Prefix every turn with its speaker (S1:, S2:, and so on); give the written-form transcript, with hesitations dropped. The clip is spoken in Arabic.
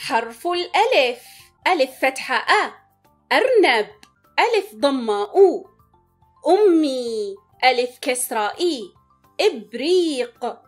S1: حرف الألف: ألف فتحة أ. أرنب: ألف ضمة أو. أمي: ألف كسرة إي. إبريق: